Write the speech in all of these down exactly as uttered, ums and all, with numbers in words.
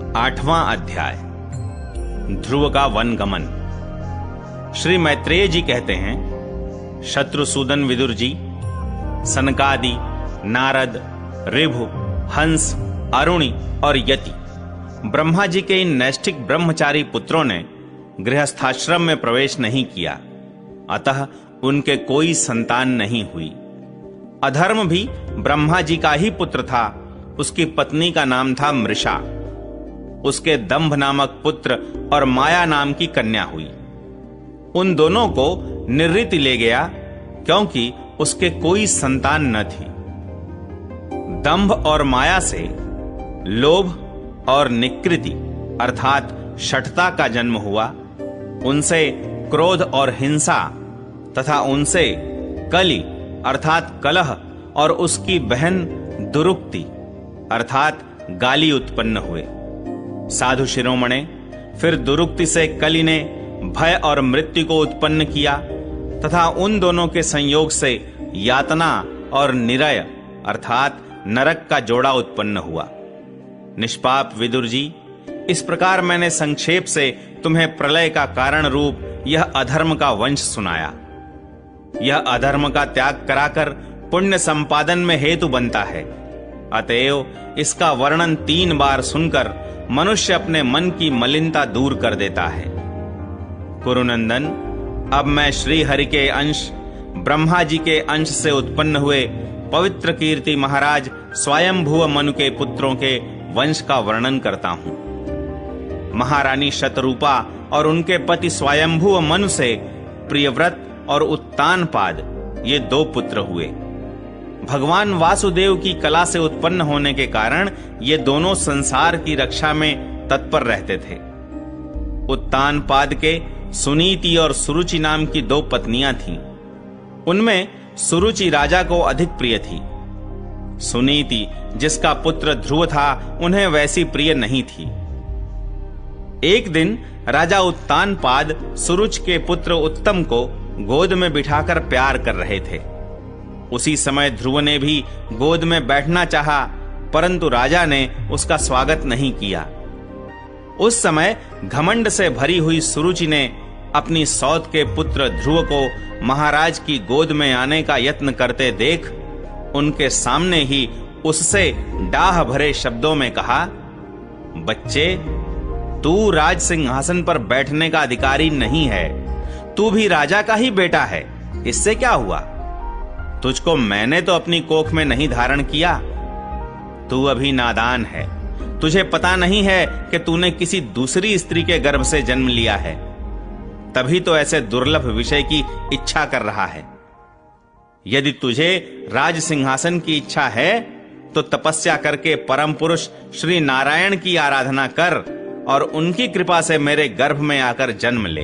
आठवां अध्याय ध्रुव का वनगमन। श्री मैत्रेय जी कहते हैं, शत्रुसूदन विदुर जी, सनकादि, नारद, ऋभु, हंस, अरुणि और यति ब्रह्मा जी के इन नैष्ठिक ब्रह्मचारी पुत्रों ने गृहस्थाश्रम में प्रवेश नहीं किया, अतः उनके कोई संतान नहीं हुई। अधर्म भी ब्रह्मा जी का ही पुत्र था। उसकी पत्नी का नाम था मृषा। उसके दंभ नामक पुत्र और माया नाम की कन्या हुई। उन दोनों को निवृत्ति ले गया, क्योंकि उसके कोई संतान न थी। दंभ और माया से लोभ और निकृति अर्थात शठता का जन्म हुआ। उनसे क्रोध और हिंसा तथा उनसे कलि अर्थात कलह और उसकी बहन दुरुक्ति अर्थात गाली उत्पन्न हुए। साधु शिरोमणे, फिर दुरुक्ति से कलि ने भय और मृत्यु को उत्पन्न किया तथा उन दोनों के संयोग से यातना और निरय अर्थात नरक का जोड़ा उत्पन्न हुआ। निष्पाप विदुर जी, इस प्रकार मैंने संक्षेप से तुम्हें प्रलय का कारण रूप यह अधर्म का वंश सुनाया। यह अधर्म का त्याग कराकर पुण्य संपादन में हेतु बनता है। अतएव इसका वर्णन तीन बार सुनकर मनुष्य अपने मन की मलिनता दूर कर देता है। कुरुनंदन, अब मैं श्री हरि के अंश ब्रह्मा जी के अंश से उत्पन्न हुए पवित्र कीर्ति महाराज स्वयंभुव मनु के पुत्रों के वंश का वर्णन करता हूं। महारानी शतरूपा और उनके पति स्वयंभुव मनु से प्रियव्रत और उत्तानपाद ये दो पुत्र हुए। भगवान वासुदेव की कला से उत्पन्न होने के कारण ये दोनों संसार की रक्षा में तत्पर रहते थे। उत्तानपाद के सुनीति और सुरुचि नाम की दो पत्नियां थीं। उनमें सुरुचि राजा को अधिक प्रिय थी। सुनीति, जिसका पुत्र ध्रुव था, उन्हें वैसी प्रिय नहीं थी। एक दिन राजा उत्तानपाद सुरुच के पुत्र उत्तम को गोद में बिठाकर प्यार कर रहे थे। उसी समय ध्रुव ने भी गोद में बैठना चाहा, परंतु राजा ने उसका स्वागत नहीं किया। उस समय घमंड से भरी हुई सुरुचि ने अपनी सौत के पुत्र ध्रुव को महाराज की गोद में आने का यत्न करते देख उनके सामने ही उससे डाह भरे शब्दों में कहा, बच्चे, तू राज सिंहासन पर बैठने का अधिकारी नहीं है। तू भी राजा का ही बेटा है। इससे क्या हुआ? तुझको मैंने तो अपनी कोख में नहीं धारण किया। तू अभी नादान है। तुझे पता नहीं है कि तूने किसी दूसरी स्त्री के गर्भ से जन्म लिया है, तभी तो ऐसे दुर्लभ विषय की इच्छा कर रहा है। यदि तुझे राज सिंहासन की इच्छा है तो तपस्या करके परम पुरुष श्री नारायण की आराधना कर और उनकी कृपा से मेरे गर्भ में आकर जन्म ले।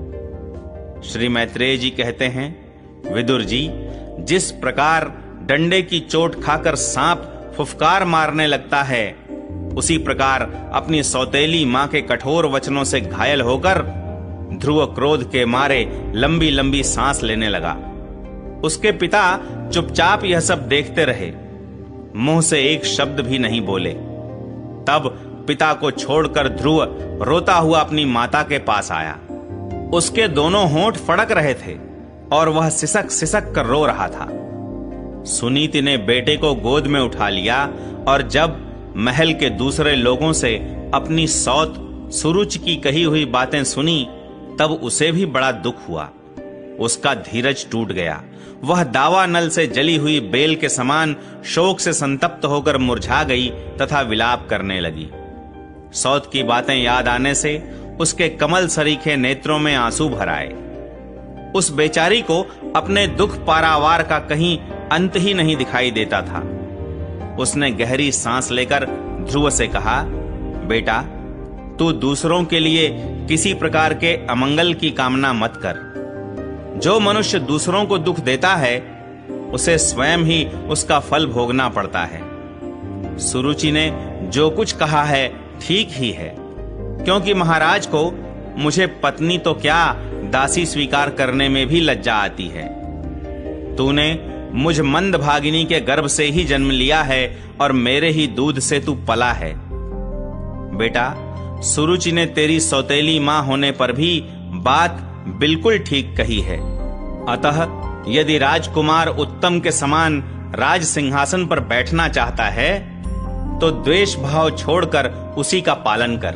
श्री मैत्रेय जी कहते हैं, विदुर जी, जिस प्रकार डंडे की चोट खाकर सांप फुफकार मारने लगता है, उसी प्रकार अपनी सौतेली मां के कठोर वचनों से घायल होकर ध्रुव क्रोध के मारे लंबी लंबी सांस लेने लगा। उसके पिता चुपचाप यह सब देखते रहे, मुंह से एक शब्द भी नहीं बोले। तब पिता को छोड़कर ध्रुव रोता हुआ अपनी माता के पास आया। उसके दोनों होंठ फड़क रहे थे और वह सिसक सिसक कर रो रहा था। सुनीति ने बेटे को गोद में उठा लिया और जब महल के दूसरे लोगों से अपनी सौत सुरुचि की कही हुई बातें सुनी, तब उसे भी बड़ा दुख हुआ। उसका धीरज टूट गया। वह दावा नल से जली हुई बेल के समान शोक से संतप्त होकर मुरझा गई तथा विलाप करने लगी। सौत की बातें याद आने से उसके कमल सरीखे नेत्रों में आंसू भर आए। उस बेचारी को अपने दुख पारावार का कहीं अंत ही नहीं दिखाई देता था। उसने गहरी सांस लेकर ध्रुव से कहा, बेटा, तू दूसरों के लिए किसी प्रकार के अमंगल की कामना मत कर। जो मनुष्य दूसरों को दुख देता है, उसे स्वयं ही उसका फल भोगना पड़ता है। सुरुचि ने जो कुछ कहा है ठीक ही है, क्योंकि महाराज को मुझे पत्नी तो क्या दासी स्वीकार करने में भी लज्जा आती है। तूने मुझ मंद भागिनी के गर्भ से ही जन्म लिया है और मेरे ही दूध से तू पला है। बेटा, सुरुचि ने तेरी सौतेली मां होने पर भी बात बिल्कुल ठीक कही है। अतः यदि राजकुमार उत्तम के समान राज सिंहासन पर बैठना चाहता है तो द्वेष भाव छोड़कर उसी का पालन कर।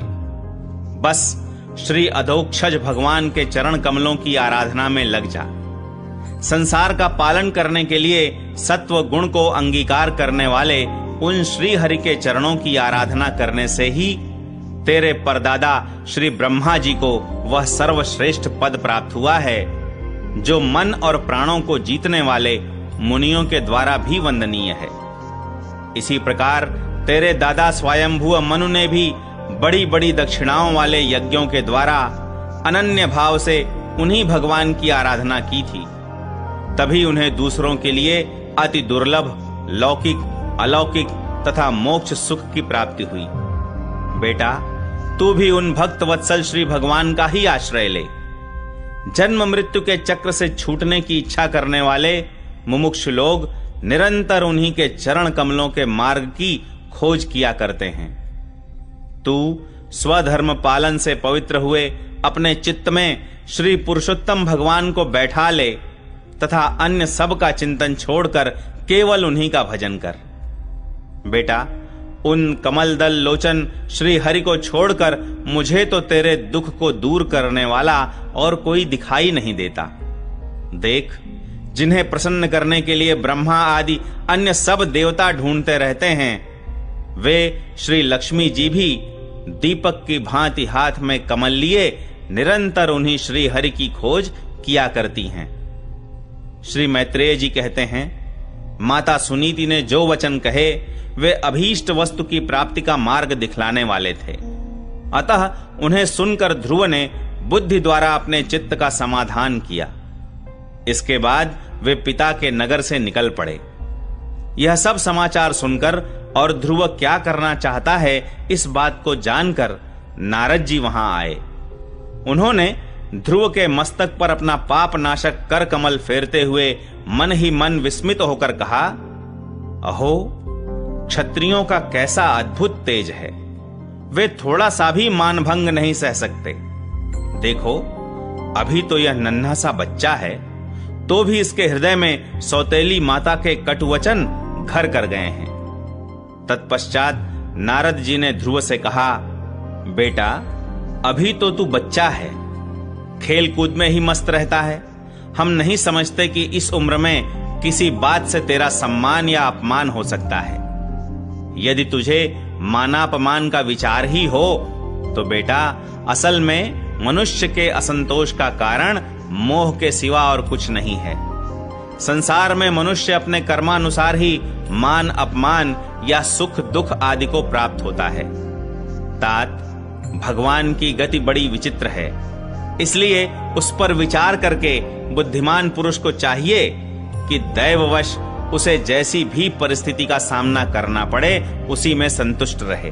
बस श्री अधोक्षज भगवान के चरण कमलों की आराधना में लग जा। संसार का पालन करने के लिए सत्व गुण को अंगीकार करने वाले उन श्री हरि के चरणों की आराधना करने से ही तेरे परदादा श्री ब्रह्मा जी को वह सर्वश्रेष्ठ पद प्राप्त हुआ है जो मन और प्राणों को जीतने वाले मुनियों के द्वारा भी वंदनीय है। इसी प्रकार तेरे दादा स्वयंभू मनु ने भी बड़ी बड़ी दक्षिणाओं वाले यज्ञों के द्वारा अनन्य भाव से उन्हीं भगवान की आराधना की थी। तभी उन्हें दूसरों के लिए अति दुर्लभ लौकिक, अलौकिक तथा मोक्ष सुख की प्राप्ति हुई। बेटा, तू भी उन भक्त वत्सल श्री भगवान का ही आश्रय ले। जन्म मृत्यु के चक्र से छूटने की इच्छा करने वाले मुमुक्षु लोग निरंतर उन्हीं के चरण कमलों के मार्ग की खोज किया करते हैं। तू स्वधर्म पालन से पवित्र हुए अपने चित्त में श्री पुरुषोत्तम भगवान को बैठा ले तथा अन्य सब का चिंतन छोड़कर केवल उन्हीं का भजन कर। बेटा, उन कमल दल लोचन श्री हरि को छोड़कर मुझे तो तेरे दुख को दूर करने वाला और कोई दिखाई नहीं देता। देख, जिन्हें प्रसन्न करने के लिए ब्रह्मा आदि अन्य सब देवता ढूंढते रहते हैं, वे श्री लक्ष्मी जी भी दीपक की भांति हाथ में कमल लिए निरंतर उन्हीं श्री हरि की खोज किया करती हैं। श्री मैत्रेय जी कहते हैं, माता सुनीति ने जो वचन कहे वे अभीष्ट वस्तु की प्राप्ति का मार्ग दिखलाने वाले थे। अतः उन्हें सुनकर ध्रुव ने बुद्धि द्वारा अपने चित्त का समाधान किया। इसके बाद वे पिता के नगर से निकल पड़े। यह सब समाचार सुनकर और ध्रुव क्या करना चाहता है इस बात को जानकर नारद जी वहां आए। उन्होंने ध्रुव के मस्तक पर अपना पाप नाशक कर कमल फेरते हुए मन ही मन विस्मित होकर कहा, अहो, क्षत्रियों का कैसा अद्भुत तेज है। वे थोड़ा सा भी मानभंग नहीं सह सकते। देखो, अभी तो यह नन्हा सा बच्चा है, तो भी इसके हृदय में सौतेली माता के कटुवचन घर कर गए हैं। तत्पश्चात नारद जी ने ध्रुव से कहा, बेटा, अभी तो तू बच्चा है, खेल कूद में ही मस्त रहता है। हम नहीं समझते कि इस उम्र में किसी बात से तेरा सम्मान या अपमान हो सकता है। यदि तुझे मानापमान का विचार ही हो तो बेटा, असल में मनुष्य के असंतोष का कारण मोह के सिवा और कुछ नहीं है। संसार में मनुष्य अपने कर्मानुसार ही मान अपमान या सुख दुख आदि को प्राप्त होता है। तात, भगवान की गति बड़ी विचित्र है, इसलिए उस पर विचार करके बुद्धिमान पुरुष को चाहिए कि दैववश उसे जैसी भी परिस्थिति का सामना करना पड़े उसी में संतुष्ट रहे।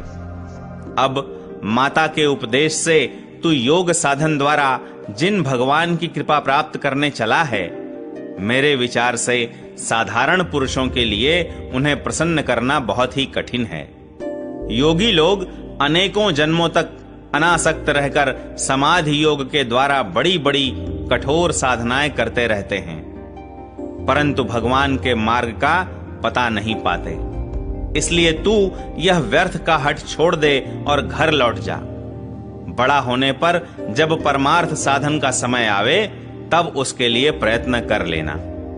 अब माता के उपदेश से तू योग साधन द्वारा जिन भगवान की कृपा प्राप्त करने चला है, मेरे विचार से साधारण पुरुषों के लिए उन्हें प्रसन्न करना बहुत ही कठिन है। योगी लोग अनेकों जन्मों तक अनासक्त रहकर समाधि योग के द्वारा बड़ी बड़ी कठोर साधनाएं करते रहते हैं, परंतु भगवान के मार्ग का पता नहीं पाते। इसलिए तू यह व्यर्थ का हठ छोड़ दे और घर लौट जा। बड़ा होने पर जब परमार्थ साधन का समय आवे तब उसके लिए प्रयत्न कर लेना।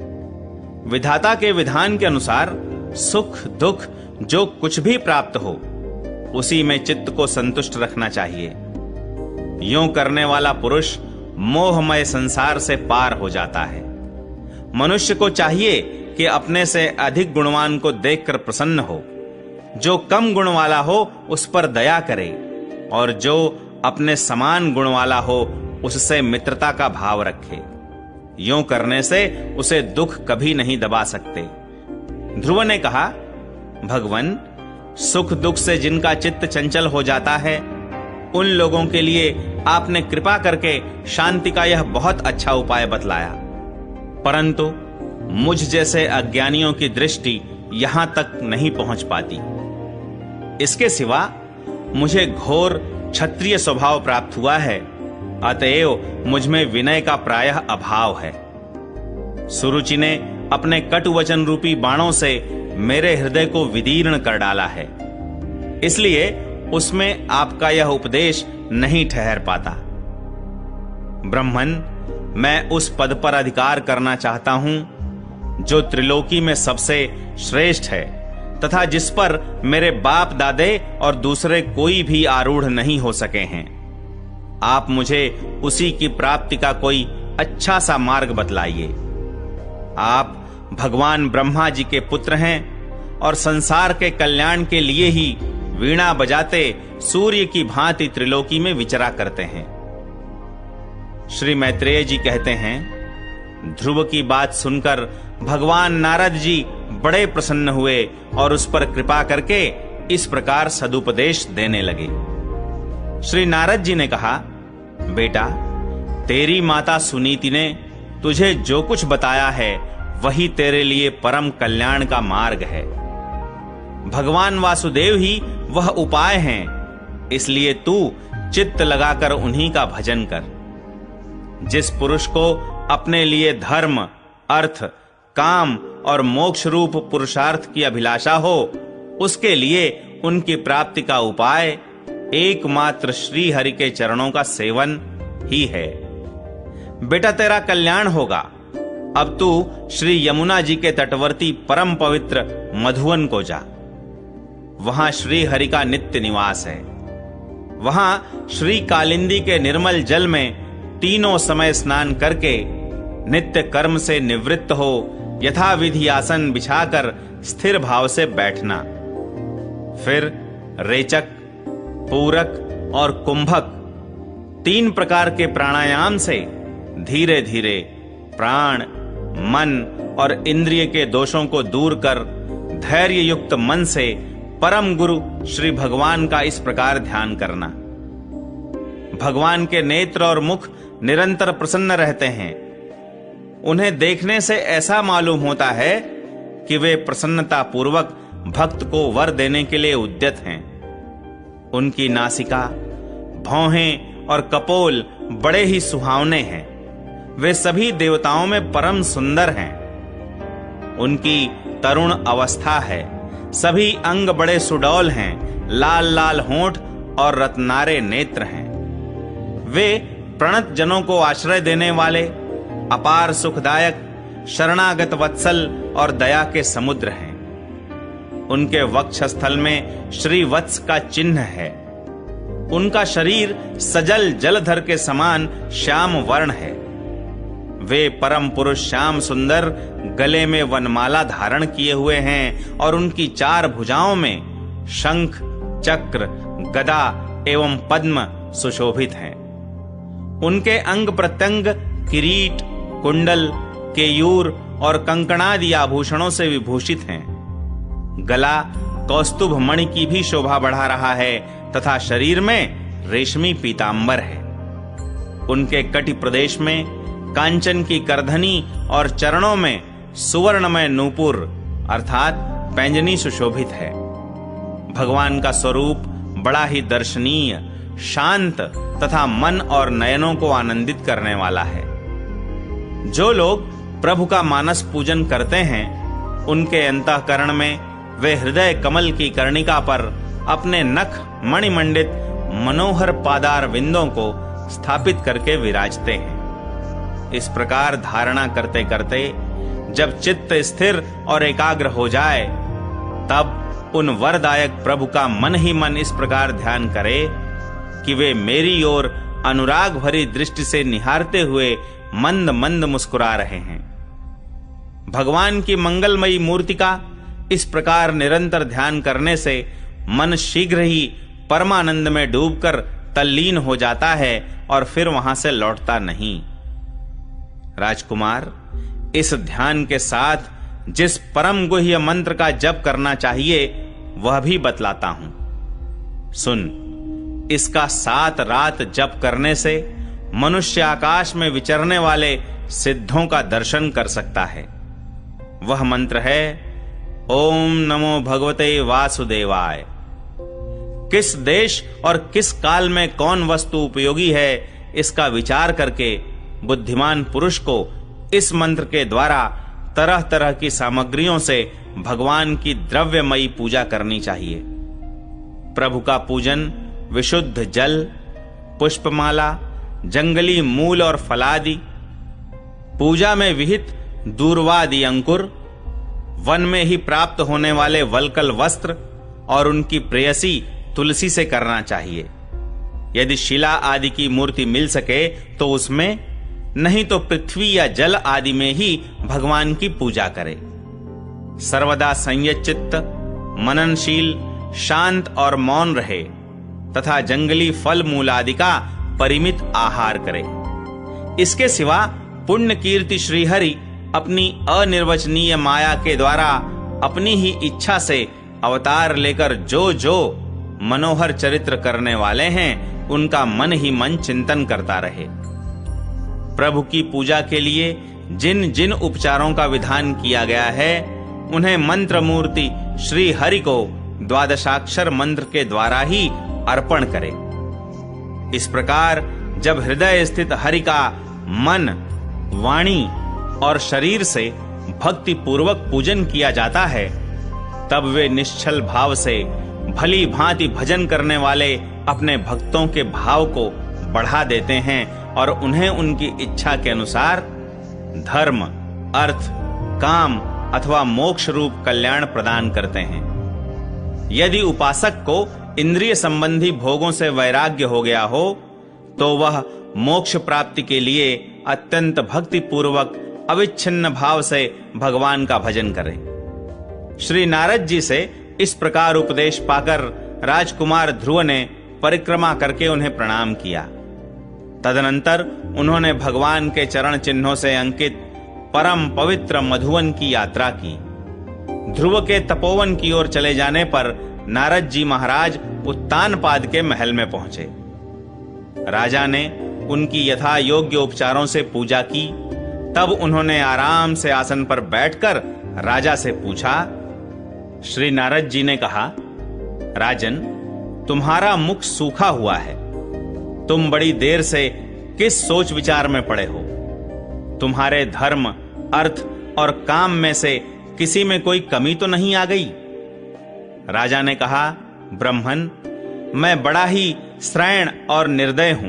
विधाता के विधान के अनुसार सुख दुख जो कुछ भी प्राप्त हो उसी में चित्त को संतुष्ट रखना चाहिए। यूं करने वाला पुरुष मोहमय संसार से पार हो जाता है। मनुष्य को चाहिए कि अपने से अधिक गुणवान को देखकर प्रसन्न हो, जो कम गुण वाला हो उस पर दया करे और जो अपने समान गुण वाला हो उससे मित्रता का भाव रखे। यूं करने से उसे दुख कभी नहीं दबा सकते। ध्रुव ने कहा, भगवन, सुख दुख से जिनका चित्त चंचल हो जाता है उन लोगों के लिए आपने कृपा करके शांति का यह बहुत अच्छा उपाय बतलाया, परंतु मुझ जैसे अज्ञानियों की दृष्टि यहां तक नहीं पहुंच पाती। इसके सिवा मुझे घोर क्षत्रिय स्वभाव प्राप्त हुआ है, अतएव मुझ में विनय का प्रायः अभाव है। सुरुचि ने अपने कटु वचन रूपी बाणों से मेरे हृदय को विदीर्ण कर डाला है, इसलिए उसमें आपका यह उपदेश नहीं ठहर पाता। ब्रह्मन, मैं उस पद पर अधिकार करना चाहता हूं जो त्रिलोकी में सबसे श्रेष्ठ है तथा जिस पर मेरे बाप दादे और दूसरे कोई भी आरूढ़ नहीं हो सके हैं। आप मुझे उसी की प्राप्ति का कोई अच्छा सा मार्ग बतलाइए। आप भगवान ब्रह्मा जी के पुत्र हैं और संसार के कल्याण के लिए ही वीणा बजाते सूर्य की भांति त्रिलोकी में विचरा करते हैं। श्री मैत्रेय जी कहते हैं, ध्रुव की बात सुनकर भगवान नारद जी बड़े प्रसन्न हुए और उस पर कृपा करके इस प्रकार सदुपदेश देने लगे। श्री नारद जी ने कहा, बेटा, तेरी माता सुनीति ने तुझे जो कुछ बताया है वही तेरे लिए परम कल्याण का मार्ग है। भगवान वासुदेव ही वह उपाय हैं, इसलिए तू चित्त लगाकर उन्हीं का भजन कर। जिस पुरुष को अपने लिए धर्म, अर्थ, काम और मोक्ष रूप पुरुषार्थ की अभिलाषा हो, उसके लिए उनकी प्राप्ति का उपाय एकमात्र श्री हरि के चरणों का सेवन ही है। बेटा, तेरा कल्याण होगा। अब तू श्री यमुना जी के तटवर्ती परम पवित्र मधुवन को जा। वहां श्री हरि का नित्य निवास है। वहां श्री कालिंदी के निर्मल जल में तीनों समय स्नान करके नित्य कर्म से निवृत्त हो यथाविधि आसन बिछाकर स्थिर भाव से बैठना। फिर रेचक, पूरक और कुंभक तीन प्रकार के प्राणायाम से धीरे धीरे प्राण, मन और इंद्रिय के दोषों को दूर कर धैर्य युक्त मन से परम गुरु श्री भगवान का इस प्रकार ध्यान करना। भगवान के नेत्र और मुख निरंतर प्रसन्न रहते हैं। उन्हें देखने से ऐसा मालूम होता है कि वे प्रसन्नता पूर्वक भक्त को वर देने के लिए उद्यत हैं। उनकी नासिका, भौहें और कपोल बड़े ही सुहावने हैं। वे सभी देवताओं में परम सुंदर हैं। उनकी तरुण अवस्था है। सभी अंग बड़े सुडौल हैं। लाल लाल होंठ और रत्नारे नेत्र हैं। वे प्रणत जनों को आश्रय देने वाले, अपार सुखदायक, शरणागत वत्सल और दया के समुद्र हैं। उनके वक्षस्थल में श्री वत्स का चिन्ह है। उनका शरीर सजल जलधर के समान श्याम वर्ण है। वे परम पुरुष श्याम सुंदर गले में वनमाला धारण किए हुए हैं और उनकी चार भुजाओं में शंख, चक्र, गदा एवं पद्म सुशोभित हैं। उनके अंग प्रत्यंग किरीट, कुंडल, केयूर और कंकणादि आभूषणों से विभूषित हैं। गला कौस्तुभ मणि की भी शोभा बढ़ा रहा है तथा शरीर में रेशमी पीतांबर है। उनके कटि प्रदेश में कांचन की करधनी और चरणों में सुवर्णमय नूपुर अर्थात पैंजनी सुशोभित है। भगवान का स्वरूप बड़ा ही दर्शनीय, शांत तथा मन और नयनों को आनंदित करने वाला है। जो लोग प्रभु का मानस पूजन करते हैं, उनके अंतःकरण में वे हृदय कमल की कर्णिका पर अपने नख मणिमंडित मनोहर पादार विंदों को स्थापित करके विराजते हैं। इस प्रकार धारणा करते करते जब चित्त स्थिर और एकाग्र हो जाए, तब उन वरदायक प्रभु का मन ही मन इस प्रकार ध्यान करे कि वे मेरी ओर अनुराग भरी दृष्टि से निहारते हुए मंद मंद मुस्कुरा रहे हैं। भगवान की मंगलमयी मूर्ति का इस प्रकार निरंतर ध्यान करने से मन शीघ्र ही परमानंद में डूबकर तल्लीन हो जाता है और फिर वहां से लौटता नहीं। राजकुमार, इस ध्यान के साथ जिस परम गुह्य मंत्र का जप करना चाहिए वह भी बतलाता हूं। सुन, इसका सात रात जप करने से मनुष्य आकाश में विचरने वाले सिद्धों का दर्शन कर सकता है। वह मंत्र है, ओम नमो भगवते वासुदेवाय। किस देश और किस काल में कौन वस्तु उपयोगी है, इसका विचार करके बुद्धिमान पुरुष को इस मंत्र के द्वारा तरह तरह की सामग्रियों से भगवान की द्रव्यमयी पूजा करनी चाहिए। प्रभु का पूजन विशुद्ध जल, पुष्पमाला, जंगली मूल और फलादि, पूजा में विहित दूर्वादि अंकुर, वन में ही प्राप्त होने वाले वल्कल वस्त्र और उनकी प्रेयसी तुलसी से करना चाहिए। यदि शिला आदि की मूर्ति मिल सके तो उसमें, नहीं तो पृथ्वी या जल आदि में ही भगवान की पूजा करे। सर्वदा संयत चित्त, मननशील, शांत और मौन रहे तथा जंगली फल मूल आदि का परिमित आहार करे। इसके सिवा पुण्य कीर्ति श्रीहरि अपनी अनिर्वचनीय माया के द्वारा अपनी ही इच्छा से अवतार लेकर जो जो मनोहर चरित्र करने वाले हैं, उनका मन ही मन चिंतन करता रहे। प्रभु की पूजा के लिए जिन जिन उपचारों का विधान किया गया है, उन्हें मंत्र मूर्ति श्री हरि को द्वादशाक्षर मंत्र के द्वारा ही अर्पण करे। इस प्रकार जब हृदय स्थित हरि का मन, वाणी और शरीर से भक्ति पूर्वक पूजन किया जाता है, तब वे निश्चल भाव से भली भांति भजन करने वाले अपने भक्तों के भाव को बढ़ा देते हैं और उन्हें उनकी इच्छा के अनुसार धर्म, अर्थ, काम अथवा मोक्ष रूप कल्याण प्रदान करते हैं। यदि उपासक को इंद्रिय संबंधी भोगों से वैराग्य हो गया हो, तो वह मोक्ष प्राप्ति के लिए अत्यंत भक्ति पूर्वक अविच्छिन्न भाव से भगवान का भजन करे। श्री नारद जी से इस प्रकार उपदेश पाकर राजकुमार ध्रुव ने परिक्रमा करके उन्हें प्रणाम किया। तदनंतर उन्होंने भगवान के चरण चिन्हों से अंकित परम पवित्र मधुवन की यात्रा की। ध्रुव के तपोवन की ओर चले जाने पर नारद जी महाराज उत्तानपाद के महल में पहुंचे। राजा ने उनकी यथा योग्य उपचारों से पूजा की। तब उन्होंने आराम से आसन पर बैठकर राजा से पूछा। श्री नारद जी ने कहा, राजन, तुम्हारा मुख सूखा हुआ है। तुम बड़ी देर से किस सोच विचार में पड़े हो? तुम्हारे धर्म, अर्थ और काम में से किसी में कोई कमी तो नहीं आ गई? राजा ने कहा, ब्रह्मन, मैं बड़ा ही श्रैण और निर्दय हूं।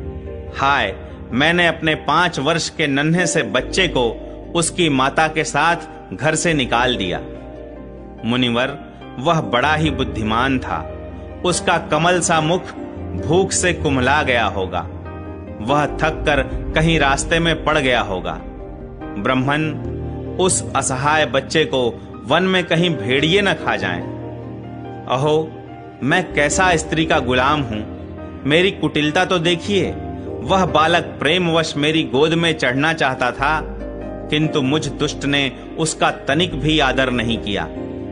हाय, मैंने अपने पांच वर्ष के नन्हे से बच्चे को उसकी माता के साथ घर से निकाल दिया। मुनिवर, वह बड़ा ही बुद्धिमान था। उसका कमल सा मुख भूख से कुम्हला गया होगा। वह थक कर कहीं रास्ते में पड़ गया होगा। ब्रह्मन, उस असहाय बच्चे को वन में कहीं भेड़िए न खा जाएं। अहो, मैं कैसा स्त्री का गुलाम हूं। मेरी कुटिलता तो देखिए। वह बालक प्रेमवश मेरी गोद में चढ़ना चाहता था, किंतु मुझ दुष्ट ने उसका तनिक भी आदर नहीं किया।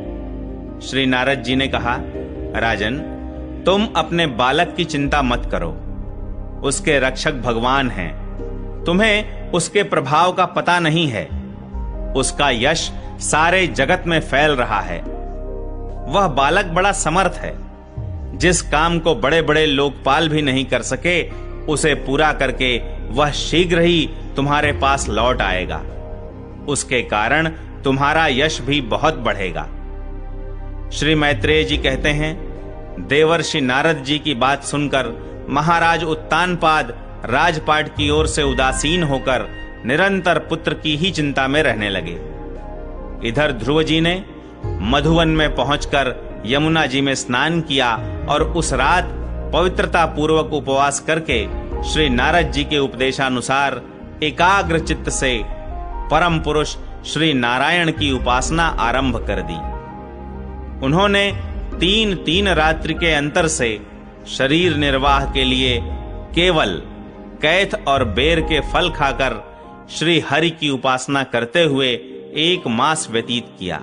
श्री नारद जी ने कहा, राजन, तुम अपने बालक की चिंता मत करो। उसके रक्षक भगवान हैं। तुम्हें उसके प्रभाव का पता नहीं है। उसका यश सारे जगत में फैल रहा है। वह बालक बड़ा समर्थ है। जिस काम को बड़े बड़े लोकपाल भी नहीं कर सके, उसे पूरा करके वह शीघ्र ही तुम्हारे पास लौट आएगा। उसके कारण तुम्हारा यश भी बहुत बढ़ेगा। श्री मैत्रेय जी कहते हैं, देवर्षि नारद जी की बात सुनकर महाराज उत्तानपाद राजपाट की ओर से उदासीन होकर निरंतर पुत्र की ही चिंता में रहने लगे। इधर ध्रुव जी ने मधुवन में पहुंचकर यमुना जी में स्नान किया और उस रात पवित्रता पूर्वक उपवास करके श्री नारद जी के उपदेशानुसार एकाग्र चित्त से परम पुरुष श्री नारायण की उपासना आरंभ कर दी। उन्होंने तीन तीन रात्रि के अंतर से शरीर निर्वाह के लिए केवल कैथ और बेर के फल खाकर श्री हरि की उपासना करते हुए एक मास व्यतीत किया।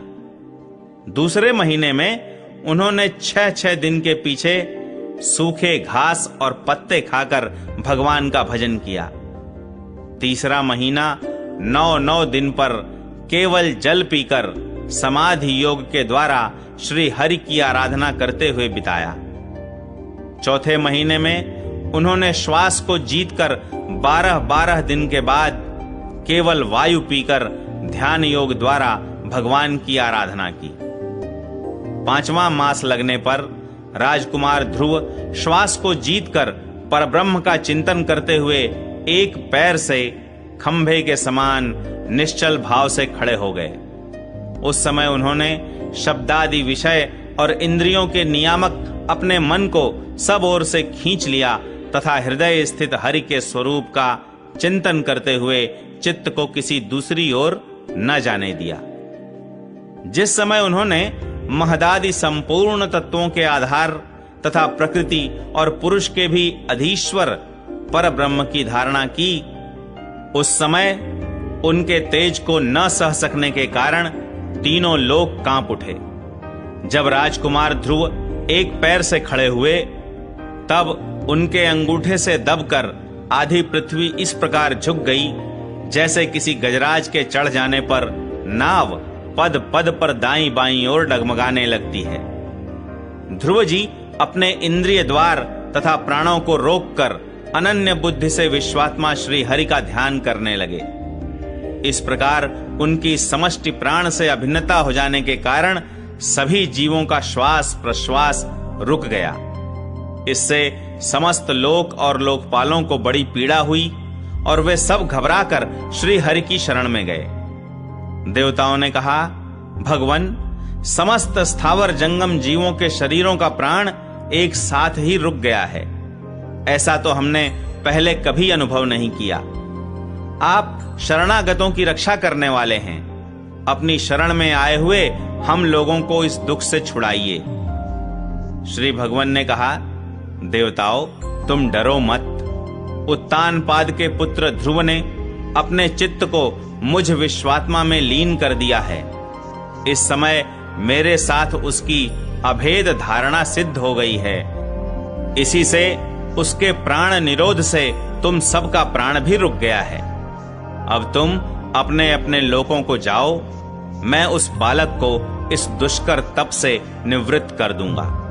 दूसरे महीने में उन्होंने छह छह दिन के पीछे सूखे घास और पत्ते खाकर भगवान का भजन किया। तीसरा महीना नौ नौ दिन पर केवल जल पीकर समाधि योग के द्वारा श्री हरि की आराधना करते हुए बिताया। चौथे महीने में उन्होंने श्वास को जीतकर बारह बारह दिन के बाद केवल वायु पीकर ध्यान योग द्वारा भगवान की आराधना की। पांचवा मास लगने पर राजकुमार ध्रुव श्वास को जीतकर परब्रह्म का चिंतन करते हुए एक पैर से खंभे के समान निश्चल भाव से खड़े हो गए। उस समय उन्होंने शब्दादि विषय और इंद्रियों के नियामक अपने मन को सब ओर से खींच लिया तथा हृदय स्थित हरि के स्वरूप का चिंतन करते हुए चित्त को किसी दूसरी ओर न जाने दिया। जिस समय उन्होंने महदादि संपूर्ण तत्वों के आधार तथा प्रकृति और पुरुष के भी अधीश्वर पर ब्रह्म की धारणा की, उस समय उनके तेज को न सह सकने के कारण तीनों लोक कांप उठे। जब राजकुमार ध्रुव एक पैर से खड़े हुए, तब उनके अंगूठे से दबकर आधी पृथ्वी इस प्रकार झुक गई जैसे किसी गजराज के चढ़ जाने पर नाव पद पद पर दाईं बाईं ओर डगमगाने लगती है। ध्रुव जी अपने इंद्रिय द्वार तथा प्राणों को रोककर अनन्य बुद्धि से विश्वात्मा श्री हरि का ध्यान करने लगे। इस प्रकार उनकी समष्टि प्राण से अभिन्नता हो जाने के कारण सभी जीवों का श्वास प्रश्वास रुक गया। इससे समस्त लोक और लोकपालों को बड़ी पीड़ा हुई और वे सब घबराकर श्री हरि की शरण में गए। देवताओं ने कहा, भगवन, समस्त स्थावर जंगम जीवों के शरीरों का प्राण एक साथ ही रुक गया है। ऐसा तो हमने पहले कभी अनुभव नहीं किया। आप शरणागतों की रक्षा करने वाले हैं। अपनी शरण में आए हुए हम लोगों को इस दुख से छुड़ाइए। श्री भगवान ने कहा, देवताओं, तुम डरो मत। उत्तानपाद के पुत्र ध्रुव ने अपने चित्त को मुझ विश्वात्मा में लीन कर दिया है। इस समय मेरे साथ उसकी अभेद धारणा सिद्ध हो गई है। इसी से उसके प्राण निरोध से तुम सबका प्राण भी रुक गया है। अब तुम अपने अपने लोकों को जाओ, मैं उस बालक को इस दुष्कर तप से निवृत्त कर दूंगा।